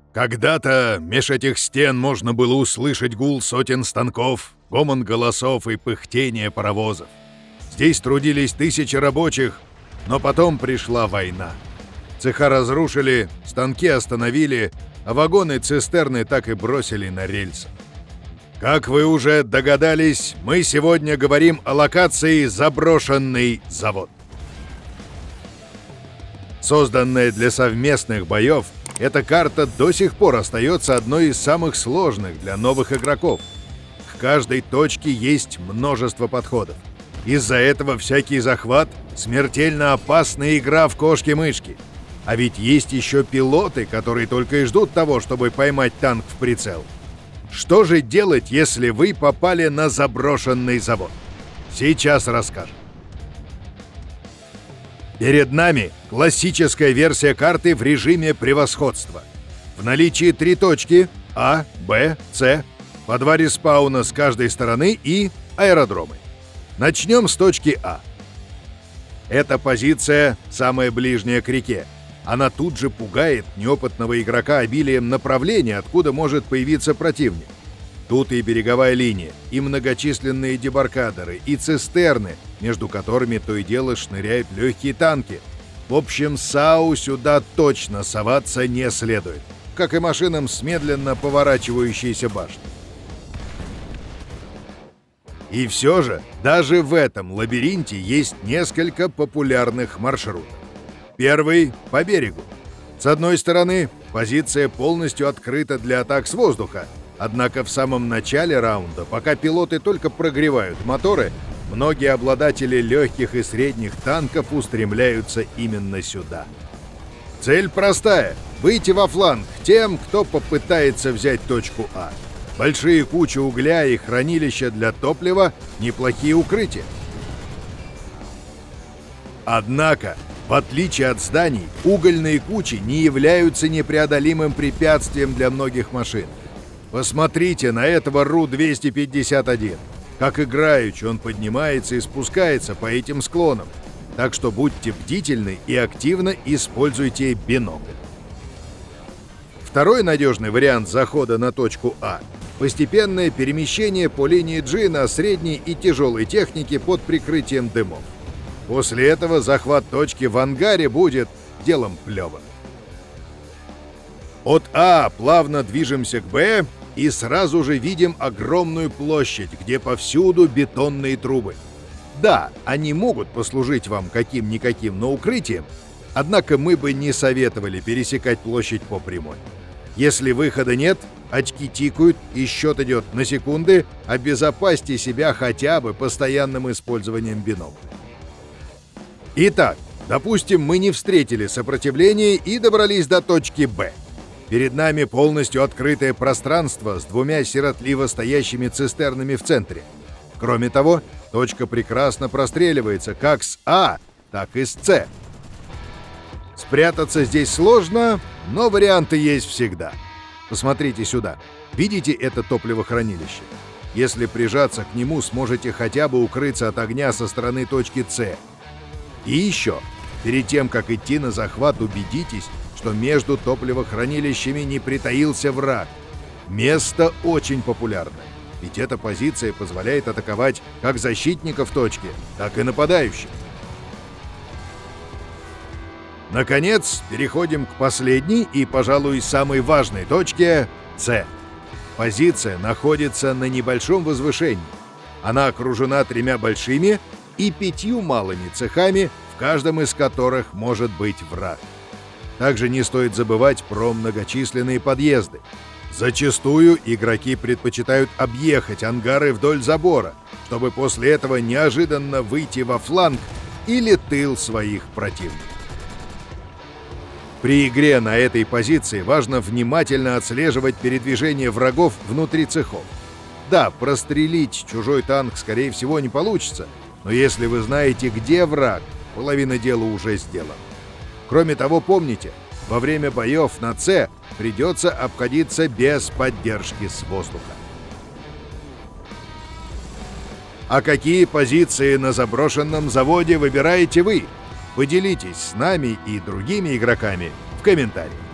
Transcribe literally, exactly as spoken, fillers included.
Когда-то меж этих стен можно было услышать гул сотен станков, гомон голосов и пыхтение паровозов. Здесь трудились тысячи рабочих, но потом пришла война. Цеха разрушили, станки остановили, а вагоны-цистерны так и бросили на рельсы. Как вы уже догадались, мы сегодня говорим о локации «Заброшенный завод». Созданная для совместных боев, эта карта до сих пор остается одной из самых сложных для новых игроков. К каждой точке есть множество подходов. Из-за этого всякий захват — смертельно опасная игра в кошки-мышки. А ведь есть еще пилоты, которые только и ждут того, чтобы поймать танк в прицел. Что же делать, если вы попали на заброшенный завод? Сейчас расскажем. Перед нами классическая версия карты в режиме превосходства. В наличии три точки А, Б, С, по два респауна с каждой стороны и аэродромы. Начнем с точки А. Эта позиция самая ближняя к реке. Она тут же пугает неопытного игрока обилием направления, откуда может появиться противник. Тут и береговая линия, и многочисленные дебаркадеры, и цистерны, между которыми то и дело шныряют легкие танки. В общем, САУ сюда точно соваться не следует, как и машинам с медленно поворачивающейся башней. И все же, даже в этом лабиринте есть несколько популярных маршрутов. Первый — по берегу. С одной стороны, позиция полностью открыта для атак с воздуха, однако в самом начале раунда, пока пилоты только прогревают моторы, многие обладатели легких и средних танков устремляются именно сюда. Цель простая — выйти во фланг тем, кто попытается взять точку А. Большие кучи угля и хранилища для топлива — неплохие укрытия. Однако, в отличие от зданий, угольные кучи не являются непреодолимым препятствием для многих машин. Посмотрите на этого Ру двести пятьдесят один. Как играючи он поднимается и спускается по этим склонам. Так что будьте бдительны и активно используйте бинокль. Второй надежный вариант захода на точку А — постепенное перемещение по линии G на средней и тяжелой технике под прикрытием дымов. После этого захват точки в ангаре будет делом плевым. От А плавно движемся к Б и сразу же видим огромную площадь, где повсюду бетонные трубы. Да, они могут послужить вам каким-никаким, но укрытием, однако мы бы не советовали пересекать площадь по прямой. Если выхода нет, очки тикают и счет идет на секунды, обезопасьте себя хотя бы постоянным использованием бинокля. Итак, допустим, мы не встретили сопротивления и добрались до точки Б. Перед нами полностью открытое пространство с двумя сиротливо стоящими цистернами в центре. Кроме того, точка прекрасно простреливается как с А, так и с С. Спрятаться здесь сложно, но варианты есть всегда. Посмотрите сюда. Видите это топливохранилище? Если прижаться к нему, сможете хотя бы укрыться от огня со стороны точки С. И еще, перед тем, как идти на захват, убедитесь, что между топливохранилищами не притаился враг. Место очень популярное, ведь эта позиция позволяет атаковать как защитников точки, так и нападающих. Наконец, переходим к последней и, пожалуй, самой важной точке — С. Позиция находится на небольшом возвышении. Она окружена тремя большими и пятью малыми цехами, в каждом из которых может быть враг. Также не стоит забывать про многочисленные подъезды. Зачастую игроки предпочитают объехать ангары вдоль забора, чтобы после этого неожиданно выйти во фланг или тыл своих противников. При игре на этой позиции важно внимательно отслеживать передвижение врагов внутри цехов. Да, прострелить чужой танк, скорее всего, не получится, но если вы знаете, где враг, половина дела уже сделана. Кроме того, помните, во время боев на С придется обходиться без поддержки с воздуха. А какие позиции на заброшенном заводе выбираете вы? Поделитесь с нами и другими игроками в комментариях.